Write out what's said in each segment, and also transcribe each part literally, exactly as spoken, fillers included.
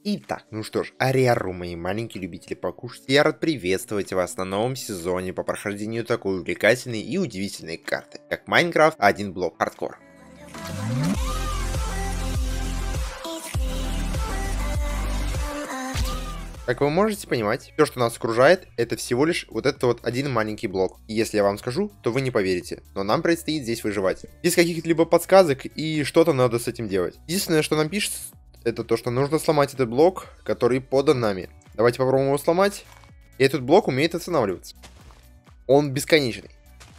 Итак, ну что ж, ариару, мои маленькие любители покушать, я рад приветствовать вас на новом сезоне по прохождению такой увлекательной и удивительной карты, как Майнкрафт один блок хардкор. Как вы можете понимать, все, что нас окружает, это всего лишь вот этот вот один маленький блок. И если я вам скажу, то вы не поверите, но нам предстоит здесь выживать. Без каких-либо подсказок и что-то надо с этим делать. Единственное, что нам пишет, это то, что нужно сломать этот блок, который подан нами. Давайте попробуем его сломать. И этот блок умеет останавливаться. Он бесконечный.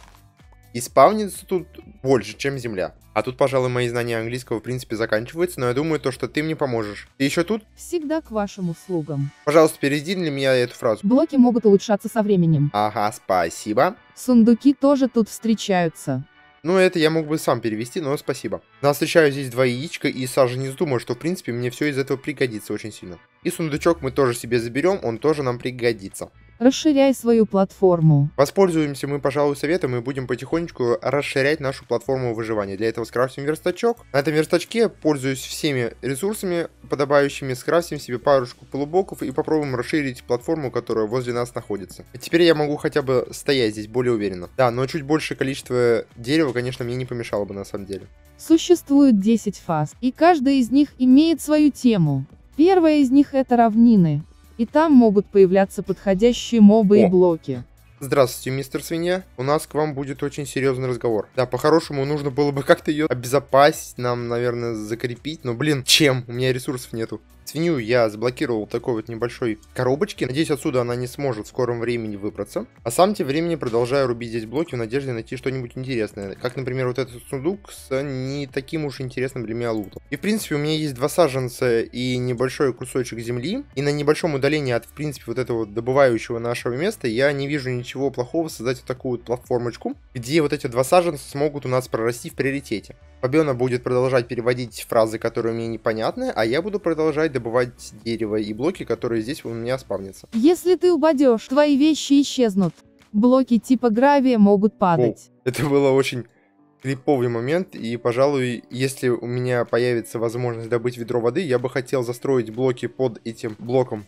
И спавнится тут больше, чем земля. А тут, пожалуй, мои знания английского в принципе заканчиваются, но я думаю, то, что ты мне поможешь. Ты еще тут? Всегда к вашим услугам. Пожалуйста, переведи для меня эту фразу. Блоки могут улучшаться со временем. Ага, спасибо. Сундуки тоже тут встречаются. Ну, это я мог бы сам перевести, но спасибо. Нас встречают здесь два яичка, и Саша не думаю, что в принципе мне все из этого пригодится очень сильно. И сундучок мы тоже себе заберем, он тоже нам пригодится. Расширяй свою платформу. Воспользуемся мы, пожалуй, советом и будем потихонечку расширять нашу платформу выживания. Для этого скрафтим верстачок. На этом верстачке, пользуясь всеми ресурсами подобающими, скрафтим себе парочку полублоков и попробуем расширить платформу, которая возле нас находится. И теперь я могу хотя бы стоять здесь более уверенно. Да, но чуть большее количество дерева, конечно, мне не помешало бы на самом деле. Существует десять фаз, и каждая из них имеет свою тему. Первая из них — это равнины. И там могут появляться подходящие мобы О. и блоки. Здравствуйте, мистер Свинья. У нас к вам будет очень серьезный разговор. Да, по-хорошему нужно было бы как-то ее обезопасить, нам, наверное, закрепить. Но, блин, чем? У меня ресурсов нету. Свинью я заблокировал такой вот небольшой коробочке. Надеюсь, отсюда она не сможет в скором времени выбраться. А сам тем временем продолжаю рубить здесь блоки в надежде найти что-нибудь интересное. Как, например, вот этот сундук с не таким уж интересным для меня лутом. И, в принципе, у меня есть два саженца и небольшой кусочек земли. И на небольшом удалении от, в принципе, вот этого добывающего нашего места я не вижу ничего плохого создать вот такую вот платформочку, где вот эти два саженца смогут у нас прорасти в приоритете. Фабиона будет продолжать переводить фразы, которые мне непонятны, а я буду продолжать добывать дерево и блоки, которые здесь у меня спавнятся. Если ты упадешь, твои вещи исчезнут. Блоки типа гравия могут падать. О, это было очень криповый момент, и, пожалуй, если у меня появится возможность добыть ведро воды, я бы хотел застроить блоки под этим блоком.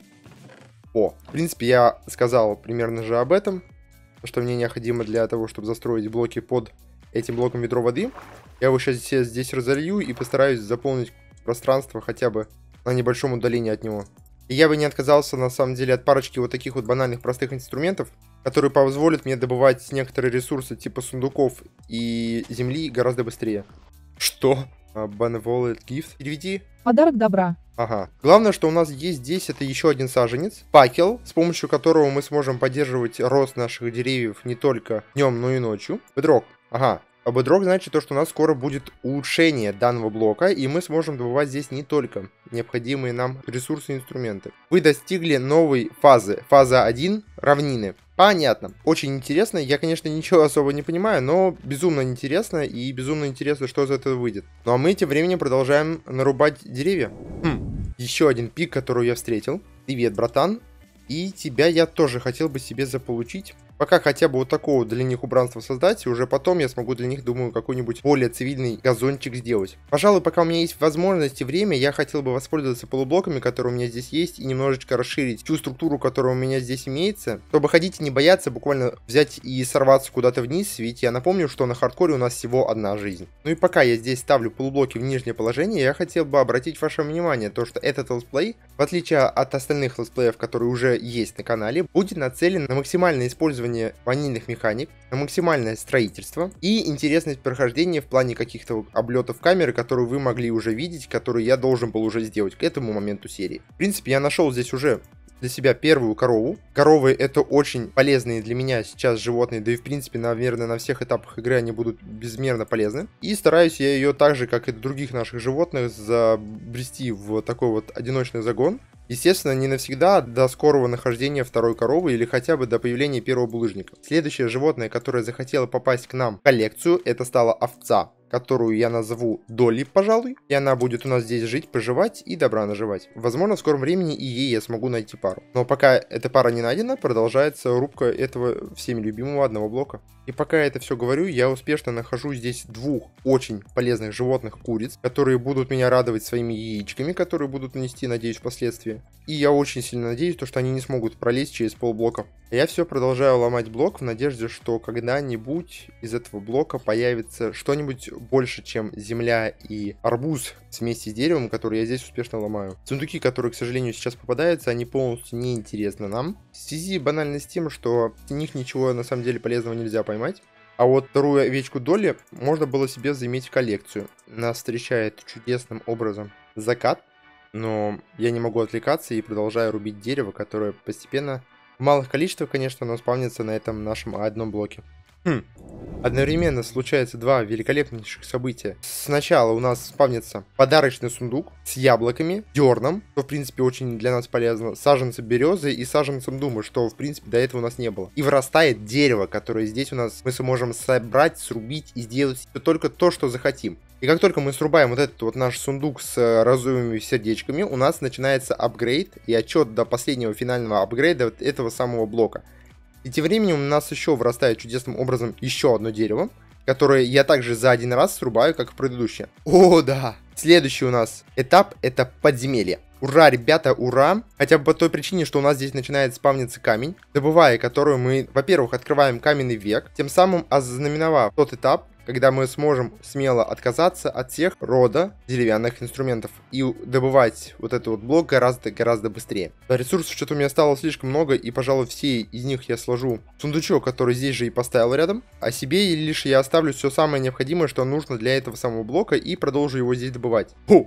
О, в принципе, я сказал примерно же об этом, что мне необходимо для того, чтобы застроить блоки под этим блоком ведро воды. Я его сейчас здесь разолью и постараюсь заполнить пространство хотя бы на небольшом удалении от него. И я бы не отказался, на самом деле, от парочки вот таких вот банальных простых инструментов, которые позволят мне добывать некоторые ресурсы типа сундуков и земли гораздо быстрее. Что? Benevolent Gift? Переведи. Подарок добра. Ага. Главное, что у нас есть здесь, это еще один саженец. Факел, с помощью которого мы сможем поддерживать рост наших деревьев не только днем, но и ночью. Бедрок. Ага. А бедрок значит то, что у нас скоро будет улучшение данного блока, и мы сможем добывать здесь не только необходимые нам ресурсы и инструменты. Вы достигли новой фазы. Фаза один. Равнины. Понятно. Очень интересно. Я, конечно, ничего особо не понимаю, но безумно интересно, и безумно интересно, что из этого выйдет. Ну а мы тем временем продолжаем нарубать деревья. Хм. Еще один пик, который я встретил. Привет, братан. И тебя я тоже хотел бы себе заполучить. Пока хотя бы вот такого для них убранства создать, и уже потом я смогу для них, думаю, какой-нибудь более цивильный газончик сделать. Пожалуй, пока у меня есть возможность и время, я хотел бы воспользоваться полублоками, которые у меня здесь есть, и немножечко расширить ту структуру, которая у меня здесь имеется, чтобы ходить и не бояться буквально взять и сорваться куда-то вниз, ведь я напомню, что на хардкоре у нас всего одна жизнь. Ну и пока я здесь ставлю полублоки в нижнее положение, я хотел бы обратить ваше внимание, то что этот летсплей, в отличие от остальных летсплеев, которые уже есть на канале, будет нацелен на максимальное использование ванильных механик, на максимальное строительство и интересность прохождения в плане каких-то облетов камеры, которые вы могли уже видеть, которые я должен был уже сделать к этому моменту серии. В принципе, я нашел здесь уже для себя первую корову. Коровы — это очень полезные для меня сейчас животные, да и в принципе, наверное, на всех этапах игры они будут безмерно полезны. И стараюсь я ее так же, как и других наших животных, забрести в такой вот одиночный загон. Естественно, не навсегда, до скорого нахождения второй коровы или хотя бы до появления первого булыжника. Следующее животное, которое захотело попасть к нам в коллекцию, это стала овца. которую я назову Долли, пожалуй. И она будет у нас здесь жить, поживать и добра наживать. Возможно, в скором времени и ей я смогу найти пару. Но пока эта пара не найдена, продолжается рубка этого всеми любимого одного блока. И пока я это все говорю, я успешно нахожу здесь двух очень полезных животных куриц, которые будут меня радовать своими яичками, которые будут нести, надеюсь, впоследствии. И я очень сильно надеюсь, что они не смогут пролезть через полблока. Я все продолжаю ломать блок в надежде, что когда-нибудь из этого блока появится что-нибудь больше, чем земля и арбуз вместе с деревом, который я здесь успешно ломаю. Сундуки, которые, к сожалению, сейчас попадаются, они полностью неинтересны нам. В связи банально с тем, что в них ничего на самом деле полезного нельзя поймать. А вот вторую овечку Долли можно было себе заиметь в коллекцию. Нас встречает чудесным образом закат, но я не могу отвлекаться и продолжаю рубить дерево, которое постепенно, в малых количествах, конечно, но спавнится на этом нашем одном блоке. Хм. Одновременно случается два великолепнейших события. Сначала у нас спавнится подарочный сундук с яблоками, дерном, что в принципе очень для нас полезно, саженцем березы и саженцем думы, что в принципе до этого у нас не было. И вырастает дерево, которое здесь у нас мы сможем собрать, срубить и сделать только то, что захотим. И как только мы срубаем вот этот вот наш сундук с розовыми сердечками, у нас начинается апгрейд и отчет до последнего финального апгрейда этого самого блока. И тем временем у нас еще вырастает чудесным образом еще одно дерево, которое я также за один раз срубаю, как и предыдущее. О, да! Следующий у нас этап — это подземелье. Ура, ребята, ура! Хотя бы по той причине, что у нас здесь начинает спавниться камень, добывая которую мы, во-первых, открываем каменный век, тем самым ознаменовав тот этап, когда мы сможем смело отказаться от всех рода деревянных инструментов и добывать вот этот вот блок гораздо-гораздо быстрее. Ресурсов что-то у меня стало слишком много, и, пожалуй, все из них я сложу в сундучок, который здесь же и поставил рядом, а себе лишь я оставлю все самое необходимое, что нужно для этого самого блока, и продолжу его здесь добывать. Фу!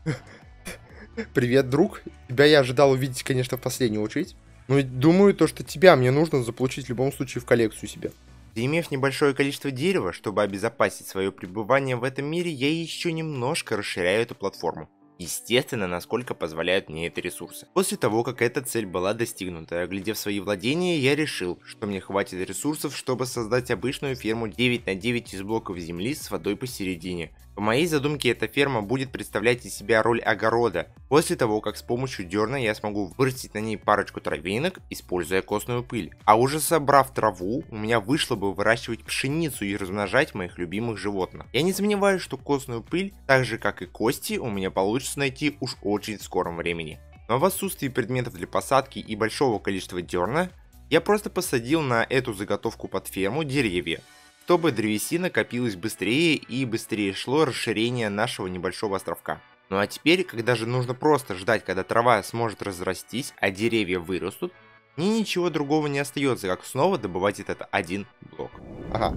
Привет, друг. Тебя я ожидал увидеть, конечно, в последнюю очередь. Но думаю, то, что тебя мне нужно заполучить в любом случае в коллекцию себе. Имев небольшое количество дерева, чтобы обезопасить свое пребывание в этом мире, я еще немножко расширяю эту платформу. Естественно, насколько позволяют мне эти ресурсы. После того, как эта цель была достигнута, оглядев свои владения, я решил, что мне хватит ресурсов, чтобы создать обычную ферму девять на девять из блоков земли с водой посередине. По моей задумке, эта ферма будет представлять из себя роль огорода, после того, как с помощью дерна я смогу вырастить на ней парочку травинок, используя костную пыль. А уже собрав траву, у меня вышло бы выращивать пшеницу и размножать моих любимых животных. Я не сомневаюсь, что костную пыль, так же как и кости, у меня получится найти уж очень в скором времени. Но в отсутствии предметов для посадки и большого количества дерна, я просто посадил на эту заготовку под ферму деревья, чтобы древесина копилась быстрее и быстрее шло расширение нашего небольшого островка. Ну а теперь, когда же нужно просто ждать, когда трава сможет разрастись, а деревья вырастут, мне ничего другого не остается, как снова добывать этот один блок. Ага.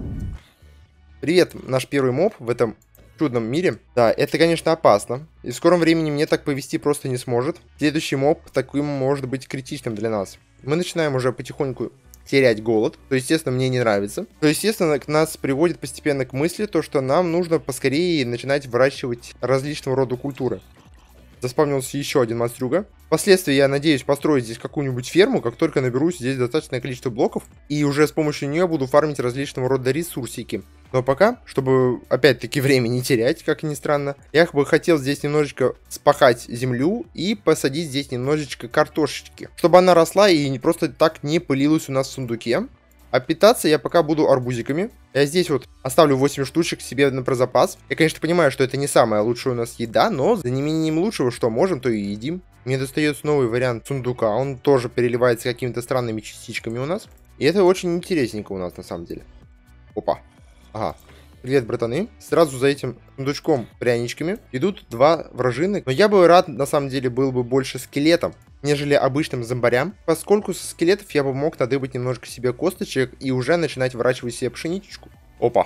Привет, наш первый моб в этом чудном мире. Да, это, конечно, опасно. И в скором времени мне так повести просто не сможет. Следующий моб таким может быть критичным для нас. Мы начинаем уже потихоньку терять голод, что, естественно, мне не нравится. То, естественно, нас приводит постепенно к мысли, то, что нам нужно поскорее начинать выращивать различного рода культуры. Заспавнился еще один монстрюга. Впоследствии я надеюсь построить здесь какую-нибудь ферму, как только наберусь здесь достаточное количество блоков, и уже с помощью нее буду фармить различного рода ресурсики. Но пока, чтобы опять-таки время не терять, как ни странно, я бы хотел здесь немножечко спахать землю и посадить здесь немножечко картошечки, чтобы она росла и не просто так не пылилась у нас в сундуке. А питаться я пока буду арбузиками. Я здесь вот оставлю восемь штучек себе на про запас. Я, конечно, понимаю, что это не самая лучшая у нас еда, но за неимением лучшего, что можем, то и едим. Мне достается новый вариант сундука. Он тоже переливается какими-то странными частичками у нас. И это очень интересненько у нас на самом деле. Опа. Ага. Привет, братаны. Сразу за этим сундучком пряничками идут два вражины. Но я бы рад, на самом деле, был бы больше скелетом, нежели обычным зомбарям, поскольку со скелетов я бы мог надыбать немножко себе косточек и уже начинать выращивать себе пшеничку. Опа.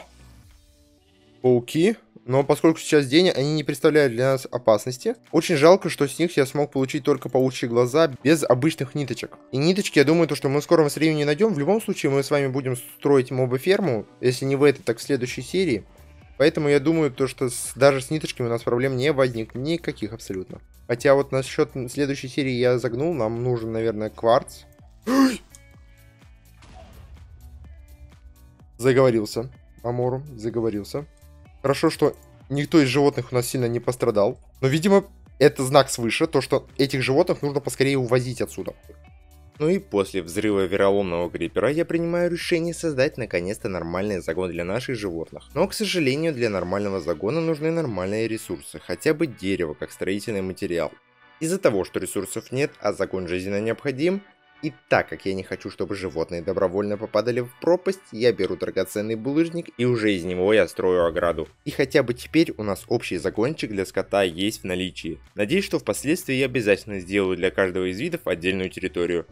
Пауки. Но поскольку сейчас день, они не представляют для нас опасности. Очень жалко, что с них я смог получить только паучьи глаза без обычных ниточек. И ниточки, я думаю, то, что мы в скором времени найдем. В любом случае, мы с вами будем строить моба-ферму, если не в этой, так в следующей серии. Поэтому я думаю, то, что с, даже с ниточками у нас проблем не возникнет. Никаких абсолютно. Хотя вот насчет следующей серии я загнул. Нам нужен, наверное, кварц. Заговорился. Амору, заговорился. Хорошо, что никто из животных у нас сильно не пострадал. Но, видимо, это знак свыше, то, что этих животных нужно поскорее увозить отсюда. Ну и после взрыва вероломного крипера я принимаю решение создать наконец-то нормальный загон для наших животных. Но, к сожалению, для нормального загона нужны нормальные ресурсы, хотя бы дерево как строительный материал. Из-за того, что ресурсов нет, а загон жизненно необходим, и так как я не хочу, чтобы животные добровольно попадали в пропасть, я беру драгоценный булыжник и уже из него я строю ограду. И хотя бы теперь у нас общий загончик для скота есть в наличии. Надеюсь, что впоследствии я обязательно сделаю для каждого из видов отдельную территорию.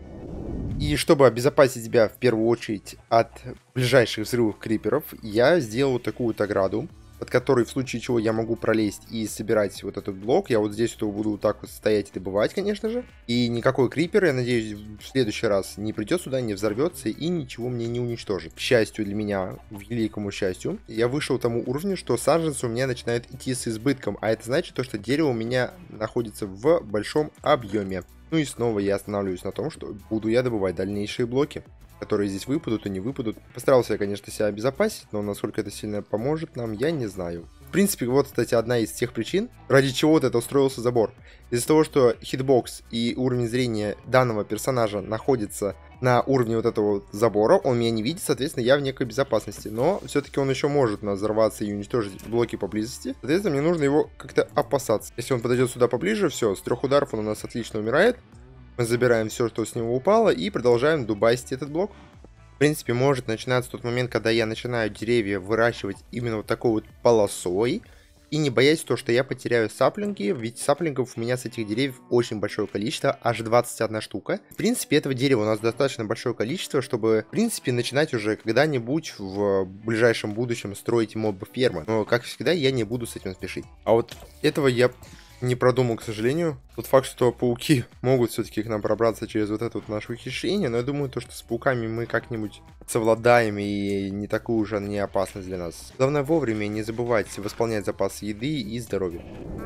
И чтобы обезопасить себя в первую очередь от ближайших взрывов криперов, я сделал вот такую вот ограду, под которой в случае чего я могу пролезть и собирать вот этот блок. Я вот здесь вот буду вот так вот стоять и добывать, конечно же. И никакой крипер, я надеюсь, в следующий раз не придет сюда, не взорвется и ничего мне не уничтожит. К счастью для меня, к великому счастью, я вышел к тому уровню, что саженцы у меня начинают идти с избытком. А это значит, что дерево у меня находится в большом объеме. Ну и снова я останавливаюсь на том, что буду я добывать дальнейшие блоки, которые здесь выпадут и не выпадут. Постарался я, конечно, себя обезопасить, но насколько это сильно поможет нам, я не знаю. В принципе, вот, кстати, одна из тех причин, ради чего вот это устроился забор. Из-за того, что хитбокс и уровень зрения данного персонажа находится на уровне вот этого вот забора, он меня не видит, соответственно, я в некой безопасности. Но все-таки он еще может нас взорваться и уничтожить блоки поблизости. Соответственно, мне нужно его как-то опасаться. Если он подойдет сюда поближе, все, с трех ударов он у нас отлично умирает. Мы забираем все, что с него упало, и продолжаем дубасить этот блок. В принципе, может начинаться тот момент, когда я начинаю деревья выращивать именно вот такой вот полосой. И не боясь то, что я потеряю саплинги, ведь саплингов у меня с этих деревьев очень большое количество, аж двадцать одна штука. В принципе, этого дерева у нас достаточно большое количество, чтобы, в принципе, начинать уже когда-нибудь в ближайшем будущем строить моб-фермы. Но, как всегда, я не буду с этим спешить. А вот этого я не продумал, к сожалению. Тот факт, что пауки могут все-таки к нам пробраться через вот это вот наше ухищрение, но я думаю, то, что с пауками мы как-нибудь совладаем, и не такую уже не опасность для нас. Главное вовремя не забывать восполнять запасы еды и здоровья.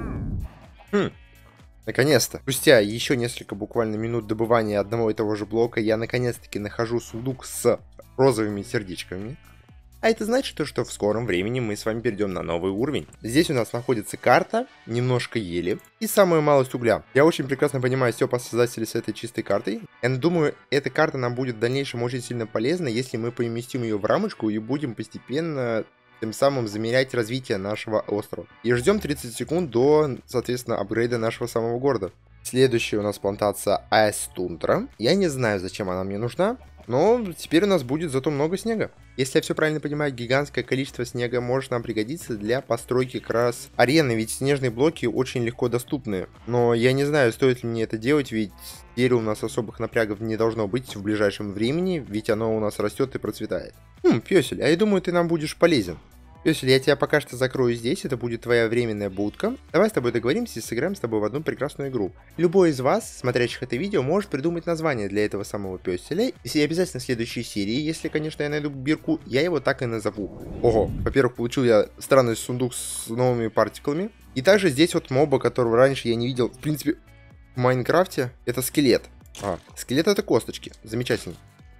Хм. Наконец-то, спустя еще несколько буквально минут добывания одного и того же блока, я наконец-таки нахожу сундук с розовыми сердечками. А это значит, что в скором времени мы с вами перейдем на новый уровень. Здесь у нас находится карта, немножко ели и самую малость угля. Я очень прекрасно понимаю все по создателю с этой чистой картой. Я думаю, эта карта нам будет в дальнейшем очень сильно полезна, если мы поместим ее в рамочку и будем постепенно тем самым замерять развитие нашего острова. И ждем тридцать секунд до, соответственно, апгрейда нашего самого города. Следующая у нас плантация Айс-тундра. Я не знаю, зачем она мне нужна, но теперь у нас будет зато много снега. Если я все правильно понимаю, гигантское количество снега может нам пригодиться для постройки как раз арены, ведь снежные блоки очень легко доступны. Но я не знаю, стоит ли мне это делать, ведь теперь у нас особых напрягов не должно быть в ближайшем времени, ведь оно у нас растет и процветает. Хм, пёсель, а я думаю, ты нам будешь полезен. Пёсель, я тебя пока что закрою здесь, это будет твоя временная будка. Давай с тобой договоримся и сыграем с тобой в одну прекрасную игру. Любой из вас, смотрящих это видео, может придумать название для этого самого пёселя. И обязательно в следующей серии, если, конечно, я найду бирку, я его так и назову. Ого, во-первых, получил я странный сундук с новыми партиклами. И также здесь вот моба, которого раньше я не видел, в принципе, в Майнкрафте, это скелет. А, скелет это косточки, замечательно.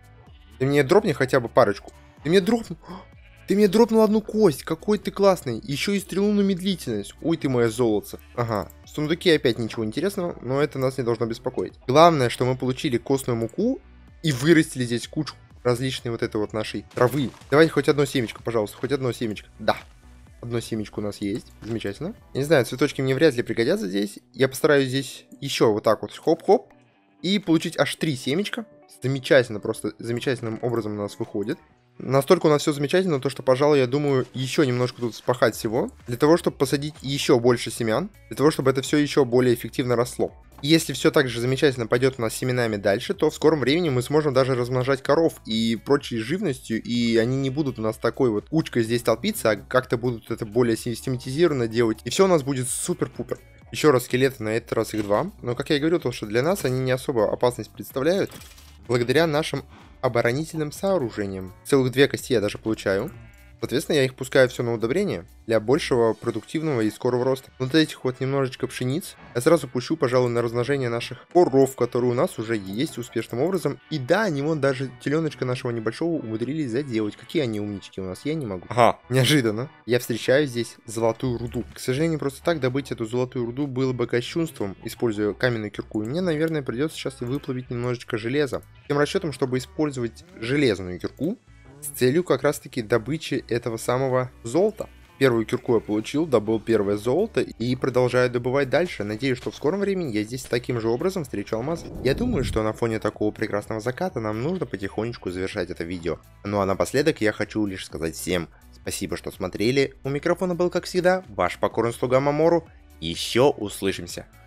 Ты мне дропни хотя бы парочку. Ты мне дропни... Ты мне дропнул одну кость, какой ты классный. Еще и стрелу на медлительность. Ой, ты моя золотце. Ага, в сундуке опять ничего интересного, но это нас не должно беспокоить. Главное, что мы получили костную муку и вырастили здесь кучу различной вот этой вот нашей травы. Давайте хоть одно семечко, пожалуйста, хоть одно семечко. Да, одно семечко у нас есть, замечательно. Я не знаю, цветочки мне вряд ли пригодятся здесь. Я постараюсь здесь еще вот так вот хоп-хоп и получить аж три семечка. Замечательно, просто замечательным образом у нас выходит. Настолько у нас все замечательно, то что, пожалуй, я думаю, еще немножко тут спахать всего, для того, чтобы посадить еще больше семян, для того, чтобы это все еще более эффективно росло. И если все так же замечательно пойдет у нас семенами дальше, то в скором времени мы сможем даже размножать коров и прочей живностью, и они не будут у нас такой вот кучкой здесь толпиться, а как-то будут это более систематизированно делать, и все у нас будет супер-пупер. Еще раз скелеты, на этот раз их два, но, как я и говорил, то что для нас они не особо опасность представляют, благодаря нашим оборонительным сооружением. Целых две кости я даже получаю. Соответственно, я их пускаю все на удобрение для большего продуктивного и скорого роста. Вот этих вот немножечко пшениц я сразу пущу, пожалуй, на размножение наших коров, которые у нас уже есть успешным образом. И да, они вон даже теленочка нашего небольшого умудрились заделать. Какие они умнички у нас, я не могу. Ага, неожиданно. Я встречаю здесь золотую руду. К сожалению, просто так добыть эту золотую руду было бы кощунством, используя каменную кирку. И мне, наверное, придется сейчас выплавить немножечко железа. Тем расчетом, чтобы использовать железную кирку, с целью как раз таки добычи этого самого золота. Первую кирку я получил, добыл первое золото и продолжаю добывать дальше. Надеюсь, что в скором времени я здесь таким же образом встречу алмаз. Я думаю, что на фоне такого прекрасного заката нам нужно потихонечку завершать это видео. Ну а напоследок я хочу лишь сказать всем спасибо, что смотрели. У микрофона был, как всегда, ваш покорный слуга Мамору. Еще услышимся.